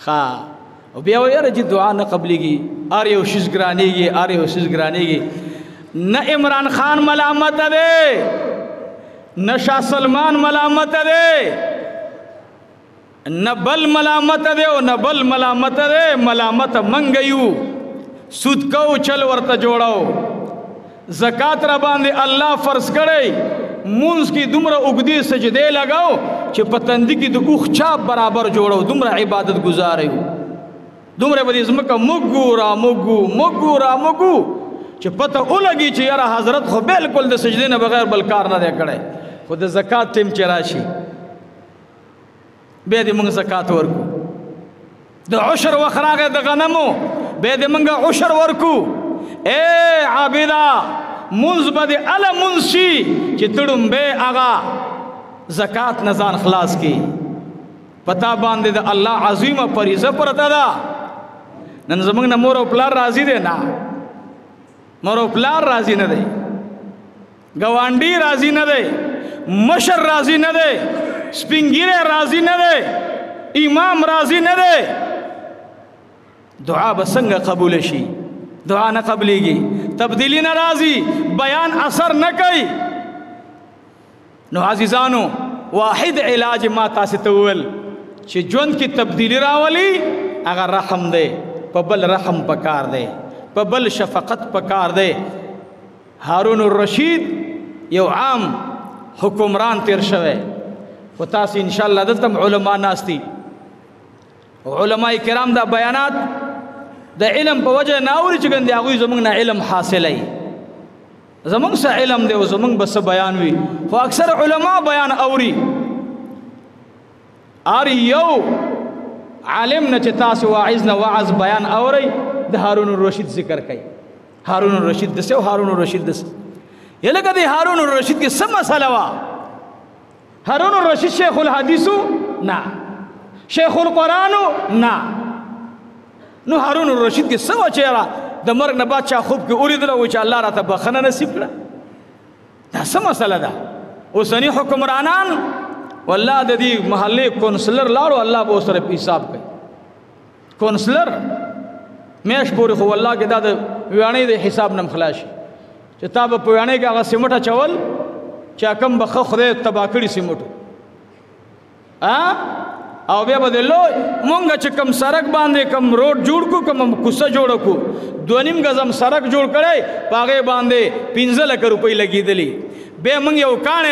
خا او بیا ویره چې دعا نه قبلېږي ار یو شیز ګرانېږي ار یو شیز ګرانېږي نه عمران خان ملامت دی نه شاه سلمان ملامت دی نه بل ملامت دی او نه بل ملامت دی ملامت منګ یو سود کو چل ورته جوړاو زکات را باندې الله فرض کړی مونږ کی دومره اوږدې سجدې لگاو چې په تندي کې د اوښ چاپ برابر جوړو دومره عبادت گزار یو دومره به دې ځمکه موږ ګورو چې پته ولګي چې یاره حضرت خو بالکل د سجدې نه بغیر بل کار نه دی کړی خو د زکات ټیم چې راشي بیا دې موږ زکات ورکو د عشر وخت راغی د غنمو بیا دې موږ عشر ورکو اے عابدا منځ به دې اله منځ شي چې تړومبی هغه زکات نه ځان خلاص کړي پتا باندې د الله عظیمه فریضه پرته ده نن زموږ نه مور او پلار راضي دی نه مور او پلار راضي نه دی ګاونډي راضي نه دی مشر راضي نه دی سپینګیره راضي نه دی امام راضي نه دی دعا به څنګه قبول شي دعا نه قبلېږي تبدیلی نه راضي بیان اثر نه کوي نو عزیزانو واحد علاج ما تاسو ته وویل چې ژوند کې تبدیلی راولي هغه رحم دی په بل رحم پکار دی په بل شفقت پکار دی هارون الرشید یو عام حکمران تیر شوی خو تاسو ان شاء الله دلته علما ناستی علماء کرام دا بیانات د علم په وجه ناوري چې ګندې هغوی زموږ نه علم حاصلوي زموږ څه علم دی او زموږ به څه بیان وي خو اکثر علما بیان اوري یو عالم نه چې تاسو واعظ نه وعظ بیان اورئ د هارون الرشید ذکر کوي هارون الرشید دسه او هارون الرشید دسه یلکه د هارون الرشید کې څه مسله وا هارون الرشید شیخ الحدیثو نه شیخ القرآنو نه نو هارون الرشید کې څه وا چېرې د مرګ نه بعد چا خوب کې اوریدله و چې الله راته بخښنه نصیب کړه دا څه مسله ده اوسني حکمرانان والله د دې محلې کونسلر لاړو الله به ورسره حساب کوي کونسلر میاشت پورې خو والله کې دا د ویاڼۍ د حساب نه خلاص شي چې تا به په ویاڼۍ کې هغه سیمټ اچول چې کم به ښه خدای تباه کړي سیمټو او بیا به د لوی مونږ چې کم سړک باندې کم روډ جوړ کړو کم کوڅه جوړه کړو 2.5 غزم سړک جوړ کړی په هغې باندې 15 لک روپۍ لګېدلي بیا مونږ یو کاڼی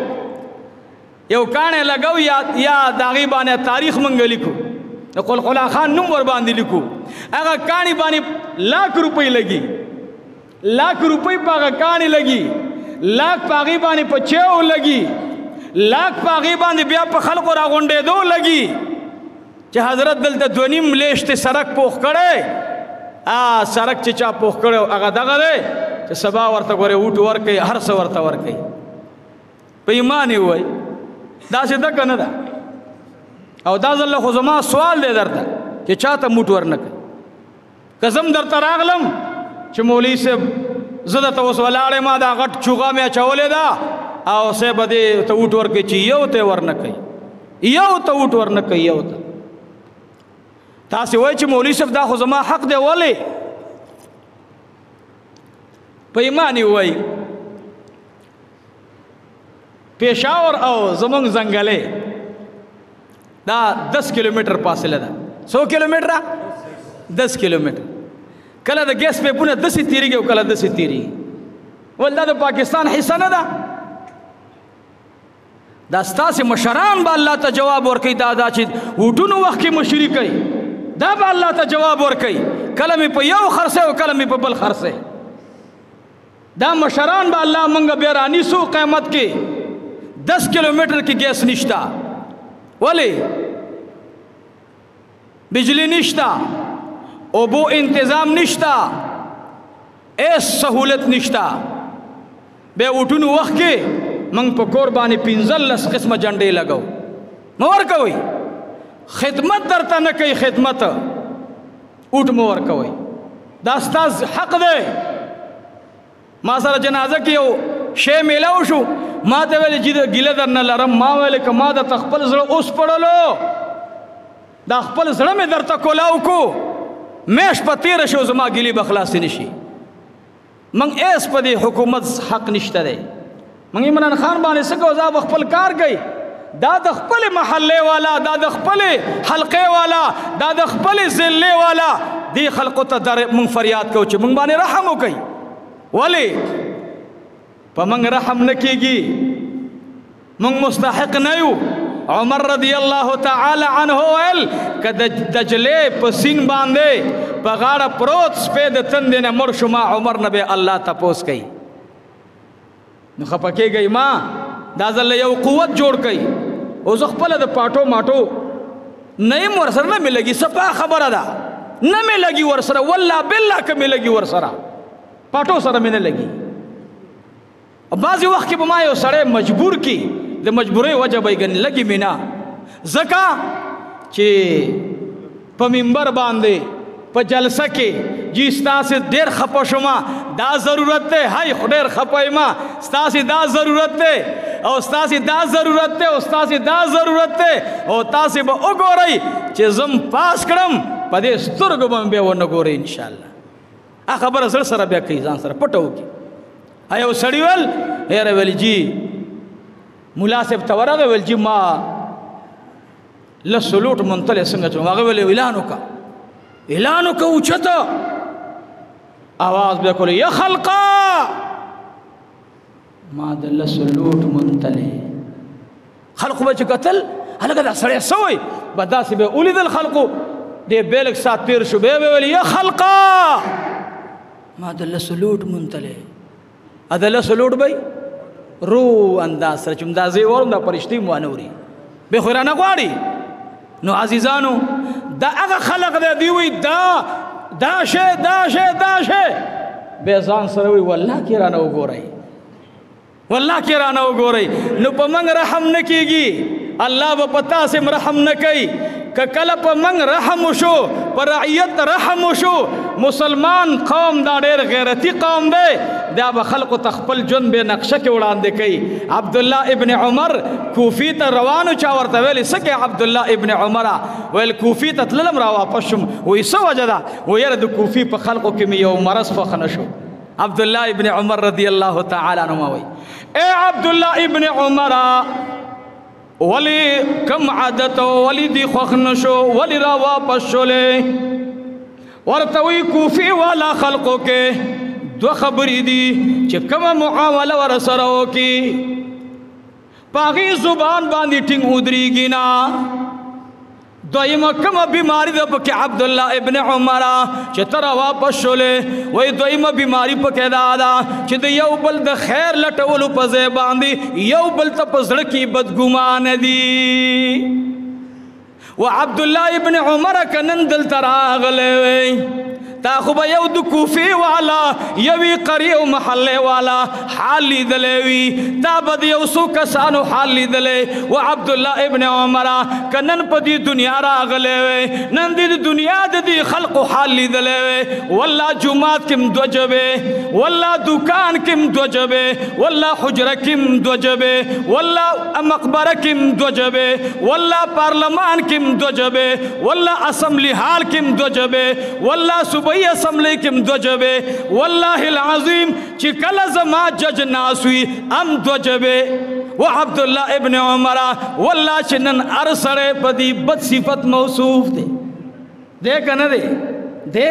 لګو یا د هغې باندې تاریخ مونږ لیکو د قلقلا خان نوم ور باندې لیکو هغه کاڼي باندې لاک روپۍ لګي لاک روپۍ په هغه کاڼي لګي لاک په هغې باندې په چیو لګي لاک په هغې باندې بیا په خلقو راغونډېدو لګي چې حضرت دلته 2.5 لیشتې سړک پوخ کړی سړک چې چا پوخ کړی هغه دغه دی چې سبا ورته ګورې ووټ ورکوي هر څه ورته ورکوي په ایمان یې ووایي داسې ده که نه ده او دا ځله خو زما سوال دی درته چې چاته موټ ورنه کوي که زم درته راغلم چې مولوي صاحب زه درته اوس ولاړ ما دا غټ چوغه مې اچولې ده او صاحب دې ته ووټ ورکوي چې یو ته ورنه کوي یو ته ووټ ورنه کوي یو ته تاسې وایي چې مولوي صاحب دا خو زما حق دی ولې په ایمان یې وایي پېښور او زمونږ ځنګلې دا 10 کیلومتر فاصله ده 100 کیلومتره 10 کیلومتر کله د ګیس پیپونه داسې تېرېږي او کله داسې تېرېږي ول دا د پاکستان حصه نه ده دا ستاسې مشران به الله ته جواب ورکوي دا چې ووټونو وخت کې مشري کوي دا به الله ته جواب ورکوي کله مې په یو خرڅوي او کله مې په بل خرڅوي دا مشران به الله مونږ بیا رانیسو قیامت کې 10 کیلومتر کی گیس نشتا ولی بجلی نشتا اوبو انتظام نشتا ایس سہولت نشتا بے اوٹونو وقت کے منگ پا قربانی 15 قسم جنڈے لگو مور کوئی خدمت درتا نکی خدمت اوٹ مور کوئی داستاز حق دے ما سر جنازہ کیو شے میلاو شو ما ته ویل چې ګیله درنه لرم ما ویل که ما د خپل زړه اوس پړلو دا خپل زړه مې درته کولاو کو میش په تېره شو زما ګیلې به خلاصې نه شي موږ ایس په دې حکومت حق نشته دی موږ عمران خان باندې څه کوو دا به خپل کار کوي دا د خپل محلې والا دا د خپل حلقې والا دا د خپل ضلعې والا دې خلقو ته موږ فریاد کوو چې موږ باندې رحم وکړي ولې په موږ رحم نه کېږي موږ مستحق نه یو عمر رضی الله تعالی عنه ویل که د دجلې په سیند باندې په غاړه پروت سپی د تندې نه مړ شو ما عمر نه به الله تپوس کوي نو خفه کېږئ ما دا ځل یو قوت جوړ کړئ اوس خپله د پاټو ماټو نه یم ورسره نه مې لګي صفا خبره ده نه مې لګي ورسره والله بالله که مې لګي ورسره پاټو سره مې نه لګي بعضې وخت کې به ما یو سړی مجبور کی د مجبورۍ وجه به یې ګنې لګي مې نه ځکه چې په منبر باندې په جلسه کې جی ستاسې ډېر خفه شوم دا ضرورت دی هی خو ډېر خفه یم ستاسې دا ضرورت دی او ستاسې دا ضرورت دی او ستاسې دا ضرورت دی او تاسې به وګورئ چې زم پاس کړم په دې سترګو به مې بیا ونه ګورئ انشاءالله خبره زړه سره بیا کوي ځان سره پټه وکړي یو سړي ویل یاره ویل جی ملا صاحب ته ورغی ویل جی ما لس لوټ منتلی څنګه چوم هغه ویل اعلان وکړه اعلان وکړه اوچته آواز بیا کولی یا خلقا ما د لس لوټ منتلی خلقو به چې کتل هلکه دا سړی څه وایي به داسې به ولیدل خلقو دې بیا لږ ساعت تېر شو بیا به ویل یا خلقا ما د لس لوټ منتلی د لس لوټ به رو انداز سره چې اندازې ورم دا پرشتې مو وانه وري بیا خو رانه غواړي نو عزیزانو دا هغه خلق دی دوی وایي دا شی بیا ځان سره وایي والله کې رانه وګورئ والله کې رانه وګورئ نو په موږ رحم نه کېږي الله به په تاسې رحم نه کوي که کله په موږ رحم وشو په رعیت رحم وشو مسلمان قوم دا ډېر غیرتي قوم دی دا به خلقو ته خپل ژوند بې نقشه کې وړاندې کوي عبدالله ابن عمر کوفي ته روانو چا ورته ویل څه کې عبدالله ابن عمره ویل کوفي ته تللم را واپس شم وایي څه وجه ده و یاره د کوفي په خلقو کې مې یو مرض خوښه نه شو عبدالله ابن عمر رضی الله تعالی عنهما وایي ای عبدالله ابن عمره ولی کم عادت ولی دی خوښ نشو ولی را واپس شولې ورته وی کوفي والا خلقو کې دو خبرې دي چې کومه معامله ورسره وکړي په هغې زبان باندې ټینګ ودرېږي نه دویمه کومه بیماري ده پکې عبدالله ابن عمره چې ته را واپس شولې وایي دویمه بیماري پکې دا ده چې د یو بل د خیر لټولو په ځای باندې یو بل ته په زړه کې بدګمانه دي و عبدالله ابن عمره که نن دلته راغلی وی تا خو به یو د کوفې والا یوې قریې او محلې والا حال لیدلی وي تا به د یو څو کسانو حال لیدلی و عبدالله ابن عمره که نن په دې دنیا راغلی وی نن د دنیا د دې خلقو حال لیدلی وی والله جومات کې م دوه جبې والله دکان کې م دوه جبې والله حجره کې م دوه جبې والله مقبره کې م دوه جبې والله پارلمان کې م دوه جبې والله اسمبلی هال کې م دوه جبې والله صوبایي اسمبلی کې م دوه جبې والله العظیم چې کله زما جج ناس وي هم دوه جبې و عبدالله ابن عمره والله چې نن هر سړی په دې بد صفت موصوف دی که نه دی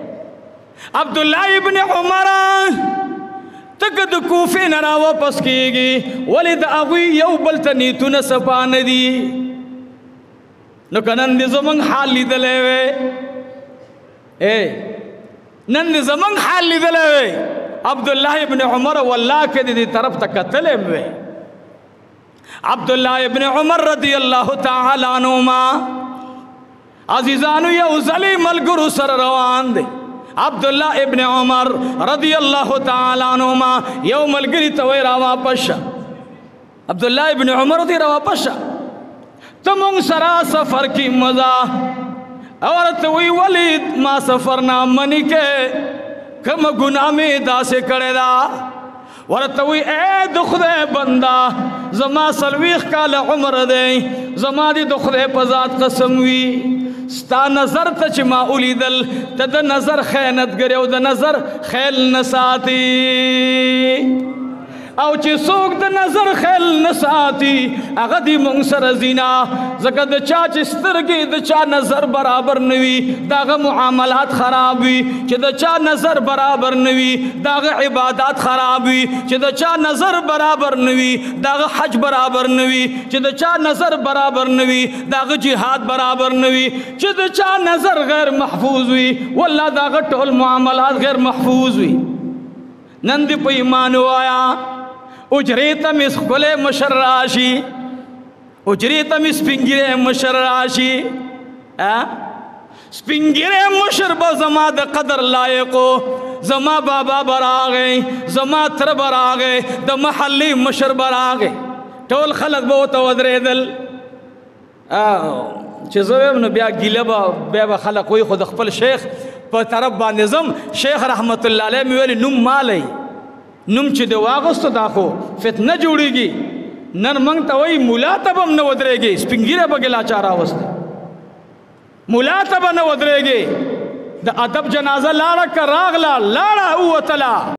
عبدالله ابن عمره تک د کوفې نه را واپس کېږي ولې د هغوی یو بل ته نیتونه صفا نه دي نو که نن دې زموږ حال لیدلی وی نن دې زموږ حال لیدلی وی عبدالله ابن عمر والله که دې طرف ته کتلی وی عبدالله ابن عمر رضی الله تعالی عنهما عزیزانو یو ځلې ملګرو سره روان دی عبدالله ابن عمر رضی الله تعالی عنهما یو ملګري ته وی را واپس شه عبدالله ابن عمر ته را واپس شه ته مونږ سره سفر کې مزه ورته وی ولې ما سفر نه منې کې کومه ګناه مې داسې کړې ده ورته وی ای د خدای بنده زما 40 کاله عمر دی زما دې د خدای په ذات قسم وي ستا نظر ته چې ما ولیدل ته د نظر خیانتګر او د نظر خیل نه ساتي او چې څوک د نظر خیل نه ساتي هغه دی مونږ سره زینا ځکه د چا چې سترګې د چا نظر برابر نه وي د هغه معاملات خراب وي چې د چا نظر برابر نه وي د هغه عبادات خراب وي چې د چا نظر برابر نه وي د هغه حج برابر نه وي چې د چا نظر برابر نه وي د هغه جهاد برابر نه وي چې د چا نظر غیر محفوظ وي والله د هغه ټول معاملات غیر محفوظ وي نن دې په ایمان وایا اجرې ته مې ښکلی مشر راشي اجرې ته مې سپین ږیری مشر راشي سپین ږیری مشر به زما د قدر لایقو زما بابا به راغی زما تره به راغی د محلې مشر به راغی ټول خلک به ورته ودرېدل چې زه ویم نو بیا ګیله بیا به خلک وایي خو د خپل شیخ په طرف باندې ځم شیخ رحمت الله علیه مې ویلي نوم مالی نوم چې د واغستو دا خو فتنه جوړیږي نن موږ ته وایي ملا ته به هم نه ودرېږي سپین ږیری به ګیلا چا راوستی ملا ته به نه ودرېږي د ادب جنازه لاړه که راغله لاړه ووتله